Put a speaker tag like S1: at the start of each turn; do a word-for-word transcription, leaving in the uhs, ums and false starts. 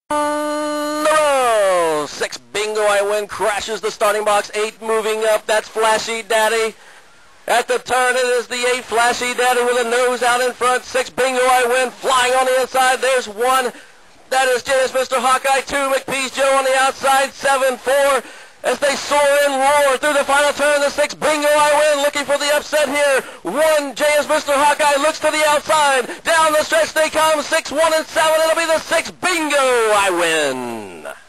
S1: No! Six Bingo I Win crashes the starting box. Eight moving up. That's Flashy Daddy. At the turn, it is the eight Flashy Daddy with a nose out in front. Six Bingo I Win flying on the inside. There's one. That is J S Mister Hawkeye. Two McPea's Joe on the outside. Seven four. As they soar and roar through the final turn, the six Bingo I Win looking for the upset here. One J S Mister Hawkeye looks to the outside. Down the stretch they come. Six, one, and seven. It'll be the six Bingo I Win.